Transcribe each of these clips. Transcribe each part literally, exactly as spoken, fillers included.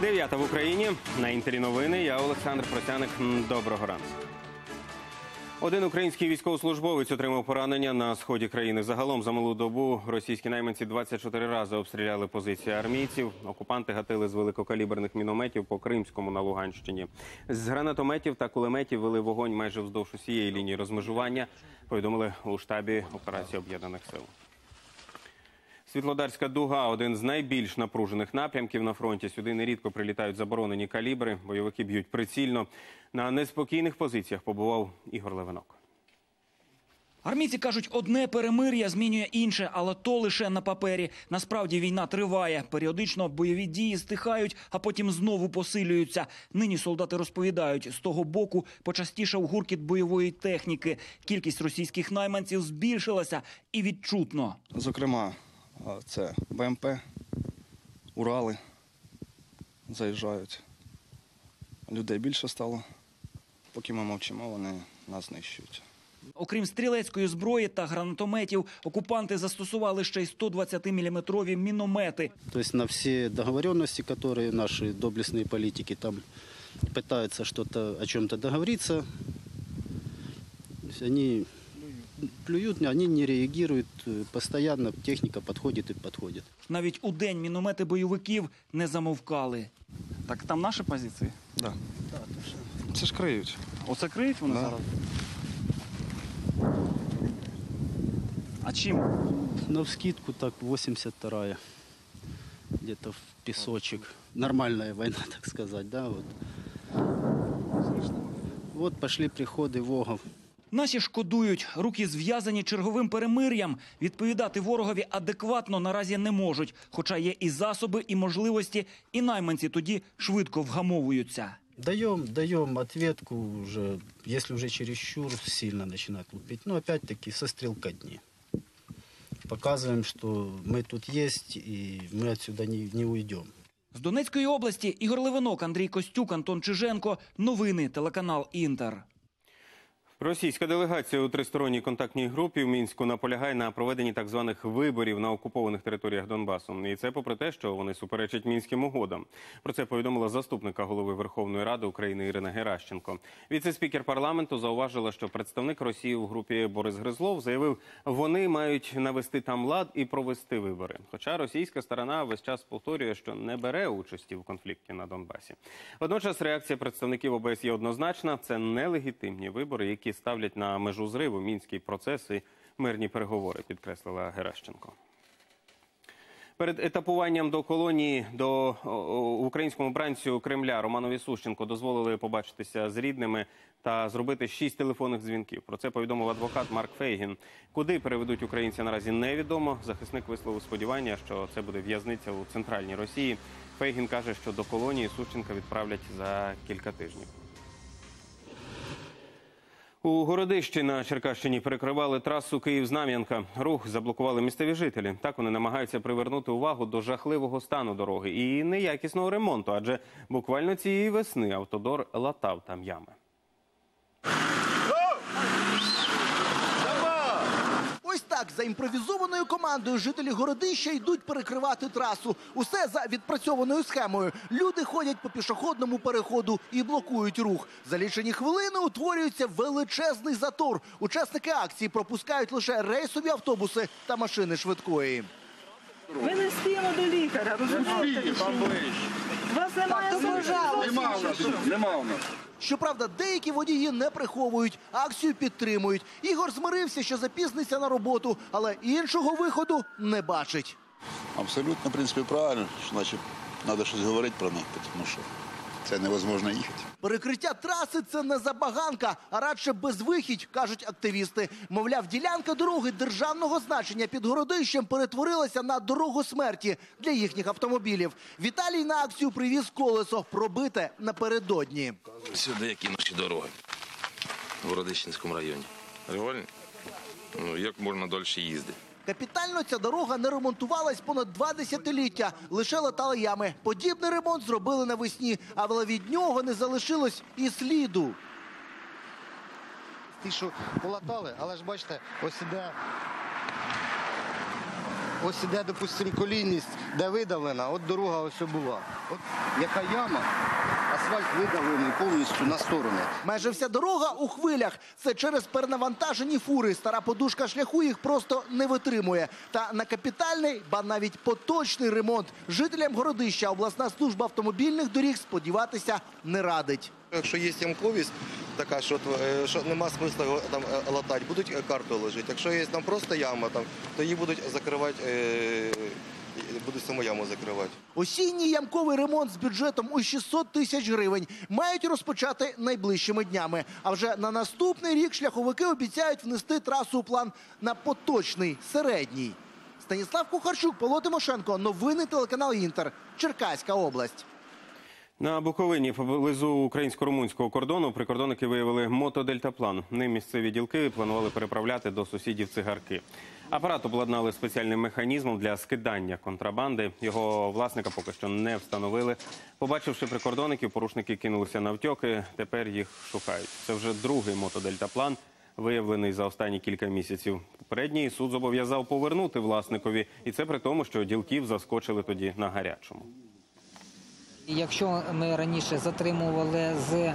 дев'ята в Україні. На Інтері новини. Я Олександр Просяник. Доброго ранку. Один український військовослужбовець отримав поранення на сході країни. Загалом за минулу добу російські найманці двадцять чотири рази обстріляли позиції армійців. Окупанти гатили з великокаліберних мінометів по Кримському на Луганщині. З гранатометів та кулеметів вели вогонь майже вздовж усієї лінії розмежування, повідомили у штабі операції Об'єднаних сил. Світлодарська дуга – один з найбільш напружених напрямків на фронті. Сюди нерідко прилітають заборонені калібри, бойовики б'ють прицільно. На неспокійних позиціях побував Ігор Левинок. Армійці кажуть, одне перемир'я змінює інше, але то лише на папері. Насправді війна триває. Періодично бойові дії стихають, а потім знову посилюються. Нині солдати розповідають, з того боку почастішав гуркіт бойової техніки. Кількість російських найманців збільшилася і відчутно. Зокрема, це БМП, Урали заїжджають. Людей більше стало. Поки ми мовчимо, вони нас знищують. Окрім стрілецької зброї та гранатометів, окупанти застосували ще й сто двадцятиміліметрові міномети. Тобто на всі домовленості, які наші доблесні політики там намагаються о чому-то договоритися, вони плюють, вони не реагують, постійно техніка підходить і підходить. Навіть у день міномети бойовиків не замовкали. Так там наші позиції? Так. Да. Це ж криють. Оце криють вони да. зараз? А чим? Навскидку так вісімдесят вторая, где-то в песочек. Нормальная война, так сказать, да, вот. Вот пошли приходи вогов. Наші шкодують, руки зв'язані черговим перемир'ям. Відповідати ворогові адекватно наразі не можуть, хоча є і засоби, і можливості, і найманці тоді швидко вгамовуються. Даем, даем ответку уже, если уже чересчур сильно начинает лупить. Но опять-таки со стрелкотни. Показываем, что мы тут есть и мы отсюда не, не уйдем. З Донецької області Ігор Левинок, Андрій Костюк, Антон Чиженко. Новини, телеканал Інтер. Російська делегація у тристоронній контактній групі в Мінську наполягає на проведенні так званих виборів на окупованих територіях Донбасу. І це попри те, що вони суперечать Мінським угодам. Про це повідомила заступника голови Верховної Ради України Ірина Геращенко. Віце-спікер парламенту зауважила, що представник Росії у групі Борис Гризлов заявив, вони мають навести там лад і провести вибори. Хоча російська сторона весь час повторює, що не бере участі в конфлікті на Донбасі. Водночас реакція представників ОБСЄ однозначна – це нелегітимні вибори, які ставлять на межу зриву мінський процес і мирні переговори, підкреслила Геращенко. Перед етапуванням до колонії до українському бранцю Кремля Романові Сущенко дозволили побачитися з рідними та зробити шість телефонних дзвінків. Про це повідомив адвокат Марк Фейгін. Куди переведуть українця наразі невідомо. Захисник висловив сподівання, що це буде в'язниця у центральній Росії. Фейгін каже, що до колонії Сущенка відправлять за кілька тижнів. У Городищі на Черкащині перекривали трасу Київ-Знам'янка. Рух заблокували місцеві жителі. Так вони намагаються привернути увагу до жахливого стану дороги і неякісного ремонту, адже буквально цієї весни автодор латав там ями. Ось так, за імпровізованою командою жителі Городища йдуть перекривати трасу. Усе за відпрацьованою схемою. Люди ходять по пішохідному переходу і блокують рух. За лічені хвилини утворюється величезний затор. Учасники акції пропускають лише рейсові автобуси та машини швидкої. Ми не встигнемо до лікаря, розумієте? У вас немає служби? Нема у нас. Щоправда, деякі водії не приховують, акцію підтримують. Ігор змирився, що запізниться на роботу, але іншого виходу не бачить. Абсолютно, в принципі, правильно, що, значить, треба щось говорити про них, тому що це невозможно їхати. Перекриття траси – це не забаганка, а радше безвихідь, кажуть активісти. Мовляв, ділянка дороги державного значення під Городищем перетворилася на дорогу смерті для їхніх автомобілів. Віталій на акцію привіз колесо, пробите напередодні. Сюди які наші дороги в Городищенському районі. Реально? Ну, як можна далі їздити? Капітально ця дорога не ремонтувалась понад два десятиліття, лише латали ями. Подібний ремонт зробили навесні, але від нього не залишилось і сліду. Ті, що полатали, але ж бачите, ось іде ось іде, допустимо, колійність, де видавлена, от дорога ось була. От яка яма, асфальт видавлений повністю на сторони. Майже вся дорога у хвилях. Це через перенавантажені фури. Стара подушка шляху їх просто не витримує. Та на капітальний, ба навіть поточний ремонт жителям Городища обласна служба автомобільних доріг сподіватися не радить. Якщо є ямковість така, що, що нема смисла там латати, будуть карту лежати. Якщо є там просто яма, там, то її будуть закривати, е, будуть саму яму закривати. Осінній ямковий ремонт з бюджетом у шістсот тисяч гривень мають розпочати найближчими днями. А вже на наступний рік шляховики обіцяють внести трасу у план на поточний, середній. Станіслав Кухарчук, Павло Тимошенко. Новини телеканал «Інтер». Черкаська область. На Буковині поблизу українсько-румунського кордону прикордонники виявили мотодельтаплан. Ним місцеві ділки планували переправляти до сусідів цигарки. Апарат обладнали спеціальним механізмом для скидання контрабанди. Його власника поки що не встановили. Побачивши прикордонників, порушники кинулися навтьоки. Тепер їх шукають. Це вже другий мотодельтаплан, виявлений за останні кілька місяців. Попередній суд зобов'язав повернути власникові. І це при тому, що ділків заскочили тоді на гарячому. Якщо ми раніше затримували з,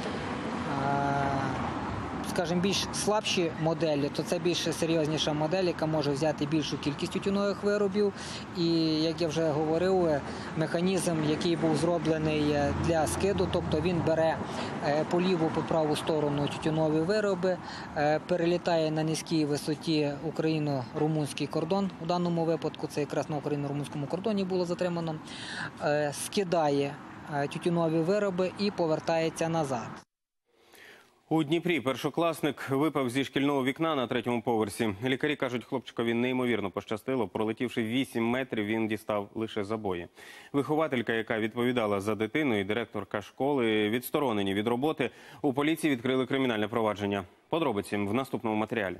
скажімо, більш слабші моделі, то це більш серйозніша модель, яка може взяти більшу кількість тютюнових виробів. І, як я вже говорив, механізм, який був зроблений для скиду, тобто він бере по ліву, по праву сторону тютюнові вироби, перелітає на низькій висоті україно-румунський кордон, у даному випадку це якраз на україно-румунському кордоні було затримано, скидає тютюнові вироби і повертається назад. У Дніпрі першокласник випав зі шкільного вікна на третьому поверсі. Лікарі кажуть, хлопчикові неймовірно пощастило. Пролетівши вісім метрів, він дістав лише забої. Вихователька, яка відповідала за дитину, і директорка школи відсторонені від роботи. У поліції відкрили кримінальне провадження. Подробиці в наступному матеріалі.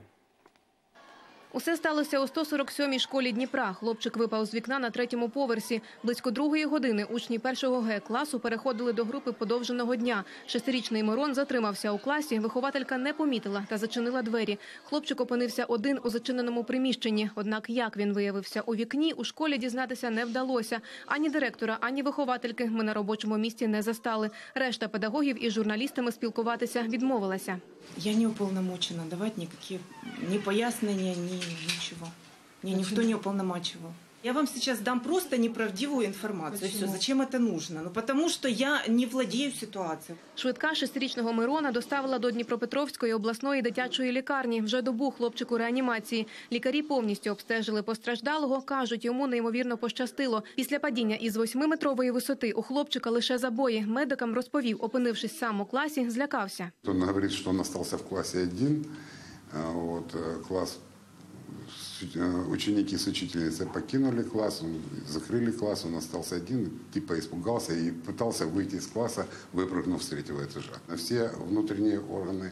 Усе сталося у сто сорок сьомій школі Дніпра. Хлопчик випав з вікна на третьому поверсі. Близько другої години учні першого Г-класу переходили до групи подовженого дня. Шестирічний Мирон затримався у класі, вихователька не помітила та зачинила двері. Хлопчик опинився один у зачиненому приміщенні. Однак як він виявився у вікні, у школі дізнатися не вдалося. Ані директора, ані виховательки ми на робочому місці не застали. Решта педагогів із журналістами спілкуватися відмовилася. Я не уполномочена давати ніякі ні пояснення, ні ничего. Меня никто не уполномачивал. Я вам сейчас дам просто неправдивую информацию. Все. Зачем это нужно? Ну, потому что я не владею ситуацией. Швидка шестирічного Мирона доставила до Дніпропетровської обласної дитячої лікарні. Вже добу хлопчику реанімації. Лікарі повністю обстежили постраждалого. Кажуть, йому неймовірно пощастило. Після падіння із восьмиметрової висоти у хлопчика лише забої. Медикам розповів, опинившись сам у класі, злякався. Він говорить, що він залишився в класі один. От, клас Ученики с учительницей покинули класс, закрыли класс, он остался один, типа испугался и пытался выйти из класса, выпрыгнув с третьего этажа. Все внутренние органы,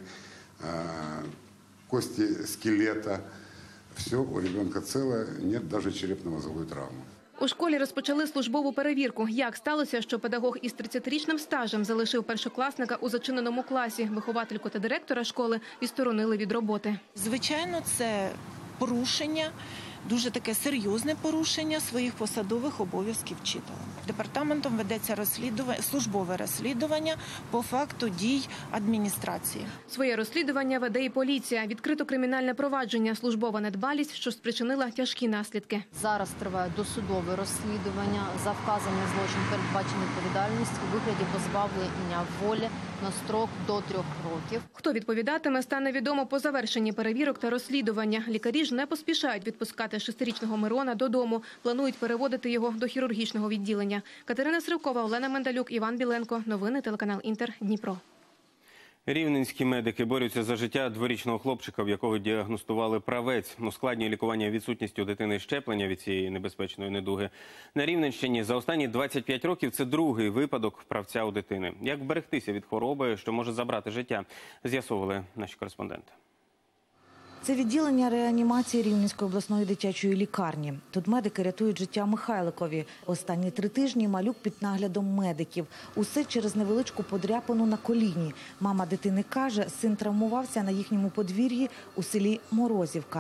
кости скелета, все у ребенка целое, нет даже черепно-мозговой травмы. У школі розпочали службову перевірку. Як сталося, що педагог із тридцятирічним стажем залишив першокласника у зачиненому класі? Виховательку та директора школи відсторонили від роботи. Звичайно, це порушення, дуже таке серйозне порушення своїх посадових обов'язків вчителя. Департаментом ведеться розслідування, службове розслідування по факту дій адміністрації. Своє розслідування веде і поліція. Відкрито кримінальне провадження, службова недбалість, що спричинила тяжкі наслідки. Зараз триває досудове розслідування. За вказаний злочин передбачена відповідальність у вигляді позбавлення волі на строк до трьох років. Хто відповідатиме, стане відомо по завершенні перевірок та розслідування. Лікарі ж не поспішають відпускати шестирічного Мирона додому. Планують переводити його до хірургічного відділення. Катерина Сривкова, Олена Мендалюк, Іван Біленко. Новини телеканал «Інтер», Дніпро. Рівненські медики борються за життя дворічного хлопчика, в якого діагностували правець. Ускладнює лікування відсутністю дитини щеплення від цієї небезпечної недуги. На Рівненщині за останні двадцять п'ять років це другий випадок правця у дитини. Як вберегтися від хвороби, що може забрати життя, з'ясовували наші кореспонденти. Це відділення реанімації Рівненської обласної дитячої лікарні. Тут медики рятують життя Михайликові. Останні три тижні малюк під наглядом медиків. Усе через невеличку подряпину на коліні. Мама дитини каже, син травмувався на їхньому подвір'ї у селі Морозівка.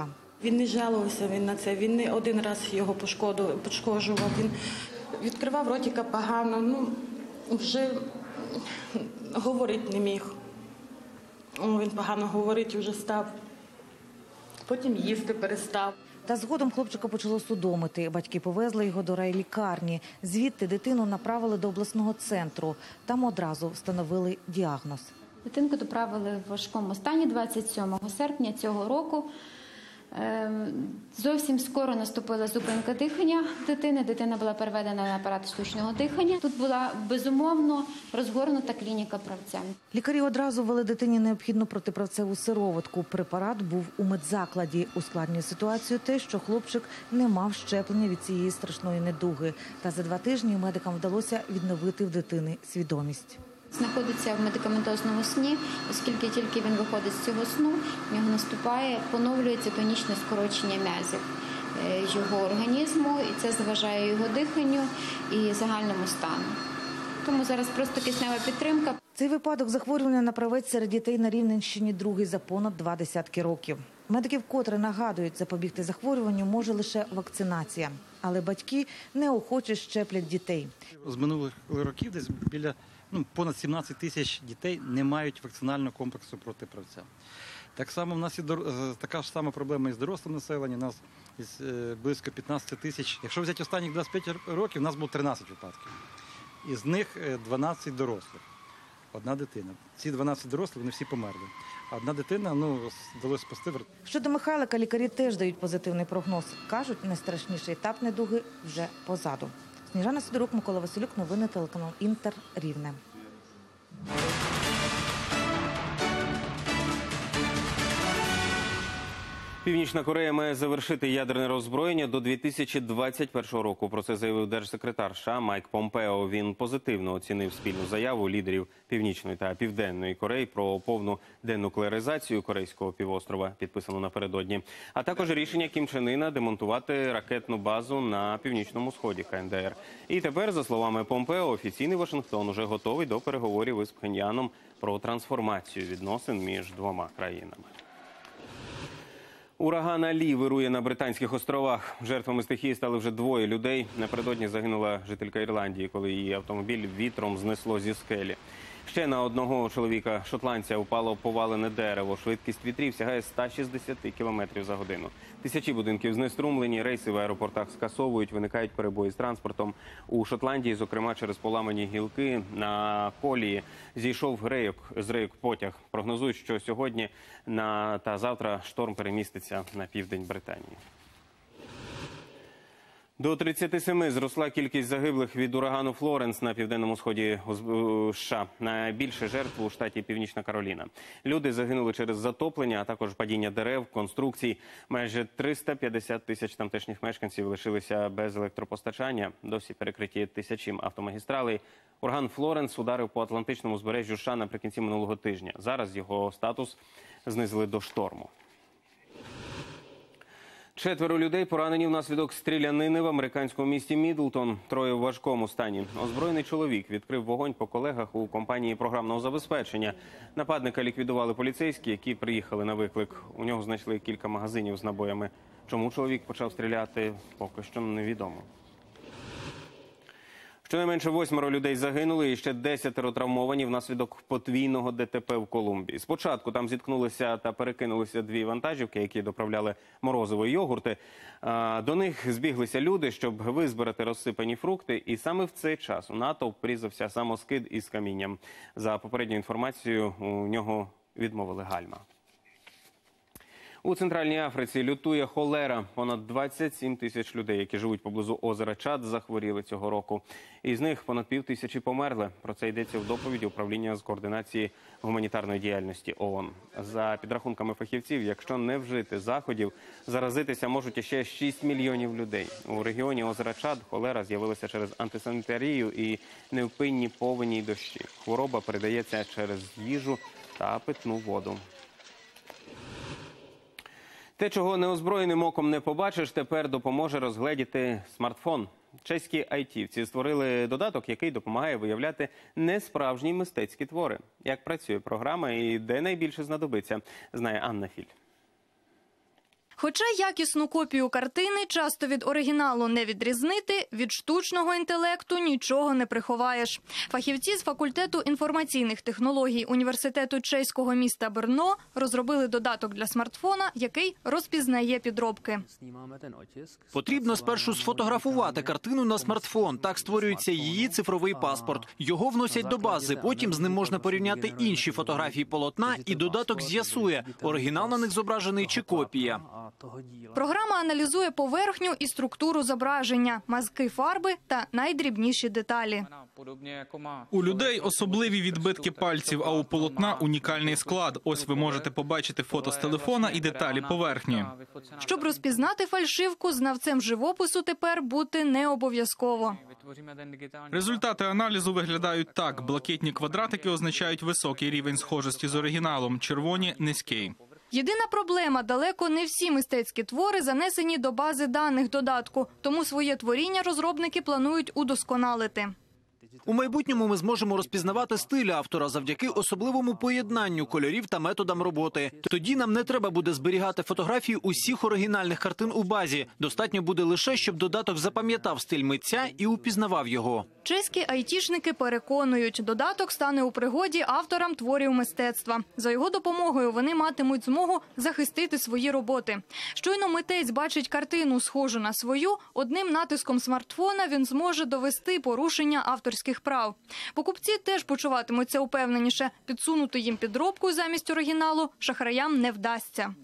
Він не жалувався він на це, він не один раз його пошкодував, пошкоджував, він відкривав ротика погано, ну, вже говорити не міг. Він погано говорити вже став, потім їсти перестав. Та згодом хлопчика почало судомити. Батьки повезли його до райлікарні. Звідти дитину направили до обласного центру. Там одразу встановили діагноз. Дитинку доправили в важкому стані двадцять сьомого серпня цього року. Зовсім скоро наступила зупинка дихання дитини. Дитина була переведена на апарат штучного дихання. Тут була, безумовно, розгорнута клініка правця. Лікарі одразу ввели дитині необхідну протиправцеву сироватку. Препарат був у медзакладі. Ускладнює ситуацію те, що хлопчик не мав щеплення від цієї страшної недуги. Та за два тижні медикам вдалося відновити в дитини свідомість. Знаходиться в медикаментозному сні, оскільки тільки він виходить з цього сну, в нього наступає, поновлюється тонічне скорочення м'язів його організму, і це заважає його диханню і загальному стану. Тому зараз просто киснева підтримка. Цей випадок захворювання на правець серед дітей на Рівненщині другий за понад два десятки років. Медики вкотре нагадують, запобігти захворюванню може лише вакцинація. Але батьки неохоче щеплять дітей. З минулих років десь біля ну, понад сімнадцять тисяч дітей не мають вакцинального комплексу проти правця. Так само в нас є така ж сама проблема і з дорослим населенням. У нас близько п'ятнадцять тисяч. Якщо взяти останні двадцять п'ять років, у нас було тринадцять випадків. Із них дванадцять дорослих. Одна дитина. Ці дванадцять дорослих, вони всі померли. А одна дитина, ну, вдалося спасти. Щодо Михайлика, лікарі теж дають позитивний прогноз. Кажуть, найстрашніший етап недуги вже позаду. Сніжана Сидорук, Микола Василюк, новини телеканал Інтер, Рівне. Північна Корея має завершити ядерне роззброєння до дві тисячі двадцять першого року. Про це заявив держсекретар США Майк Помпео. Він позитивно оцінив спільну заяву лідерів Північної та Південної Кореї про повну денуклеаризацію Корейського півострова, підписану напередодні. А також рішення Кім Чен Іна демонтувати ракетну базу на північному сході КНДР. І тепер, за словами Помпео, офіційний Вашингтон уже готовий до переговорів із Пхеньяном про трансформацію відносин між двома країнами. Ураган Алі вирує на Британських островах. Жертвами стихії стали вже двоє людей. Напередодні загинула жителька Ірландії, коли її автомобіль вітром знесло зі скелі. Ще на одного чоловіка-шотландця упало повалене дерево. Швидкість вітрів сягає ста шістдесяти кілометрів за годину. Тисячі будинків знеструмлені, рейси в аеропортах скасовують, виникають перебої з транспортом. У Шотландії, зокрема, через поламані гілки на колії зійшов рейок, з рейок потяг. Прогнозують, що сьогодні на та завтра шторм переміститься на південь Британії. До тридцяти семи зросла кількість загиблих від урагану Флоренс на південному сході США. Найбільше жертв у штаті Північна Кароліна. Люди загинули через затоплення, а також падіння дерев, конструкцій. Майже триста п'ятдесят тисяч тамтешніх мешканців лишилися без електропостачання. Досі перекриті тисячі автомагістралей. Ураган Флоренс ударив по Атлантичному узбережжю США наприкінці минулого тижня. Зараз його статус знизили до шторму. Четверо людей поранені внаслідок стрілянини в американському місті Мідлтон. Троє в важкому стані. Озброєний чоловік відкрив вогонь по колегах у компанії програмного забезпечення. Нападника ліквідували поліцейські, які приїхали на виклик. У нього знайшли кілька магазинів з набоями. Чому чоловік почав стріляти, поки що невідомо. Щонайменше восьмеро людей загинули і ще десятеро травмовані внаслідок подвійного ДТП в Колумбії. Спочатку там зіткнулися та перекинулися дві вантажівки, які доправляли морозиво і йогурти. До них збіглися люди, щоб визбирати розсипані фрукти. І саме в цей час у натовп врізався самоскид із камінням. За попередньою інформацією, у нього відмовили гальма. У Центральній Африці лютує холера. Понад двадцять сім тисяч людей, які живуть поблизу озера Чад, захворіли цього року. Із них понад пів тисячі померли. Про це йдеться в доповіді управління з координації гуманітарної діяльності ООН. За підрахунками фахівців, якщо не вжити заходів, заразитися можуть іще шість мільйонів людей. У регіоні озера Чад холера з'явилася через антисанітарію і невпинні повені й дощі. Хвороба передається через їжу та питну воду. Те, чого неозброєним оком не побачиш, тепер допоможе розгледіти смартфон. Чеські айтівці створили додаток, який допомагає виявляти несправжні мистецькі твори. Як працює програма і де найбільше знадобиться, знає Анна Філь. Хоча якісну копію картини часто від оригіналу не відрізнити, від штучного інтелекту нічого не приховаєш. Фахівці з факультету інформаційних технологій університету чеського міста Брно розробили додаток для смартфона, який розпізнає підробки. Потрібно спершу сфотографувати картину на смартфон. Так створюється її цифровий паспорт. Його вносять до бази, потім з ним можна порівняти інші фотографії полотна, і додаток з'ясує, оригінал на них зображений чи копія. Програма аналізує поверхню і структуру зображення, мазки фарби та найдрібніші деталі. У людей особливі відбитки пальців, а у полотна унікальний склад. Ось ви можете побачити фото з телефона і деталі поверхні. Щоб розпізнати фальшивку, знавцем живопису тепер бути не обов'язково. Результати аналізу виглядають так. Блакитні квадратики означають високий рівень схожості з оригіналом, червоні – низький. Єдина проблема – далеко не всі мистецькі твори занесені до бази даних додатку, тому своє творіння розробники планують удосконалити. У майбутньому ми зможемо розпізнавати стиль автора завдяки особливому поєднанню кольорів та методам роботи. Тоді нам не треба буде зберігати фотографії усіх оригінальних картин у базі. Достатньо буде лише, щоб додаток запам'ятав стиль митця і упізнавав його. Чеські айтішники переконують, додаток стане у пригоді авторам творів мистецтва. За його допомогою вони матимуть змогу захистити свої роботи. Щойно митець бачить картину, схожу на свою, одним натиском смартфона він зможе довести порушення авторських прав. Покупці теж почуватимуться упевненіше. Підсунути їм підробку замість оригіналу шахраям не вдасться.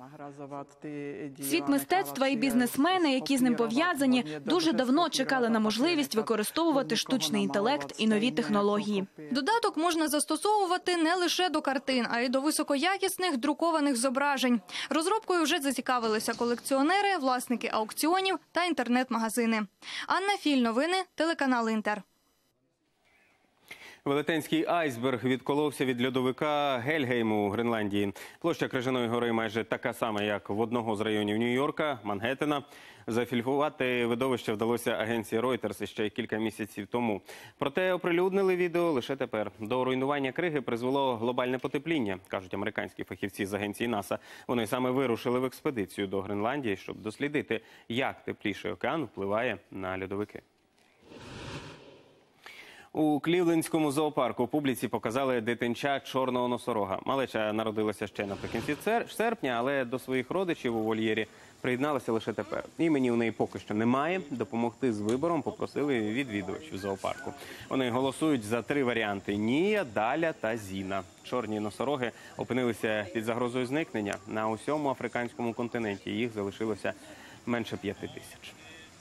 Світ мистецтва і бізнесмени, які з ним пов'язані, дуже давно чекали на можливість використовувати штучний інтелект і нові технології. Додаток можна застосовувати не лише до картин, а й до високоякісних друкованих зображень. Розробкою вже зацікавилися колекціонери, власники аукціонів та інтернет-магазини. Анна Філь, новини, телеканал Інтер. Велетенський айсберг відколовся від льодовика Гельгейму у Гренландії. Площа Крижаної гори майже така сама, як в одного з районів Нью-Йорка, Мангеттена. Зафільмувати видовище вдалося агенції Reuters ще й кілька місяців тому. Проте оприлюднили відео лише тепер. До руйнування криги призвело глобальне потепління, кажуть американські фахівці з агенції НАСА. Вони саме вирушили в експедицію до Гренландії, щоб дослідити, як тепліший океан впливає на льодовики. У Клівлендському зоопарку публіці показали дитинча чорного носорога. Малеча народилася ще наприкінці серпня, але до своїх родичів у вольєрі приєдналася лише тепер. Імені у неї поки що немає. Допомогти з вибором попросили відвідувачів зоопарку. Вони голосують за три варіанти – Нія, Даля та Зіна. Чорні носороги опинилися під загрозою зникнення. На усьому африканському континенті їх залишилося менше п'яти тисяч.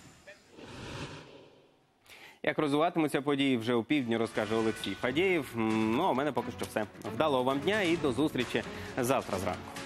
Як розвиватимуться події вже у півдні, розкаже Олексій Фадєєв. Ну, а у мене поки що все. Вдалого вам дня і до зустрічі завтра зранку.